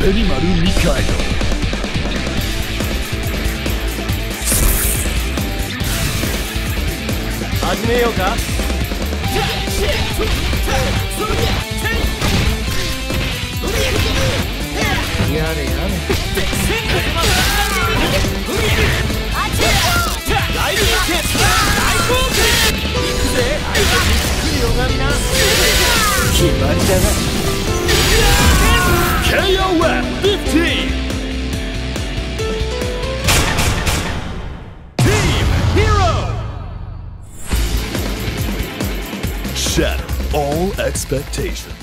Benimaru Nikaido. 始めようか。やれやれ。ライブケース大冒険。行くぜ。来るよがみな。決まりだな。 KOF 15 Team Hero. Shatter all expectations.